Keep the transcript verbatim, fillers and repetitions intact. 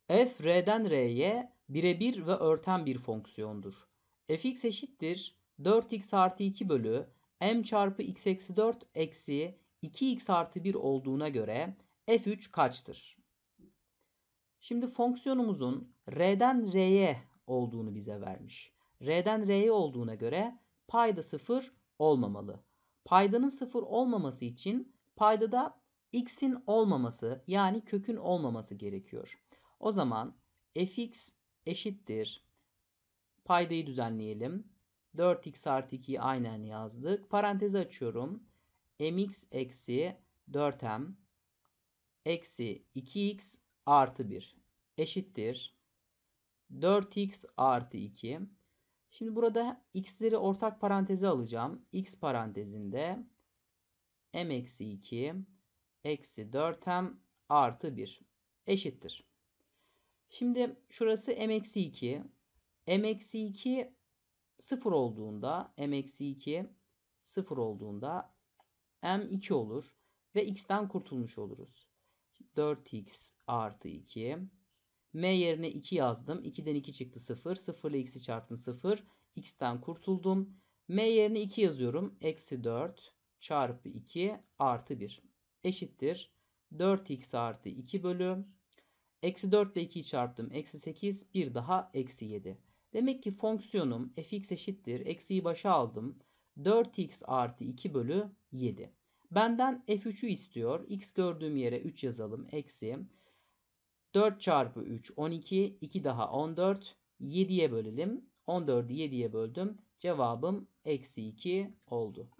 F R'den R'ye birebir ve örten bir fonksiyondur. Fx eşittir dört x artı iki bölü m çarpı x eksi dört eksi iki x artı bir olduğuna göre f üç kaçtır? Şimdi fonksiyonumuzun R'den R'ye olduğunu bize vermiş. R'den R'ye olduğuna göre payda sıfır olmamalı. Paydanın sıfır olmaması için paydada x'in olmaması yani kökün olmaması gerekiyor. O zaman fx eşittir. Paydayı düzenleyelim. dört x artı ikiyi aynen yazdık. Parantezi açıyorum. mx eksi dört m eksi iki x artı bir eşittir. dört x artı iki. Şimdi burada x'leri ortak paranteze alacağım. X parantezinde m eksi iki eksi dört m artı bir eşittir. Şimdi şurası m eksi iki. m eksi iki sıfır olduğunda m eksi iki sıfır olduğunda m iki olur ve x'ten kurtulmuş oluruz. dört x artı iki. M yerine iki yazdım. ikiden iki çıktı sıfır. sıfır ile x'i çarptım sıfır. X'ten kurtuldum. M yerine iki yazıyorum. Eksi dört çarpı iki artı bir eşittir. dört x artı iki bölü. Eksi dört ile ikiyi çarptım. Eksi sekiz. Bir daha eksi yedi. Demek ki fonksiyonum fx eşittir. Eksiyi başa aldım. dört x artı iki bölü yedi. Benden f üç'ü istiyor. X gördüğüm yere üç yazalım. Eksi. dört çarpı üç on iki. iki daha on dört. yediye bölelim. on dördü yediye böldüm. Cevabım eksi iki oldu.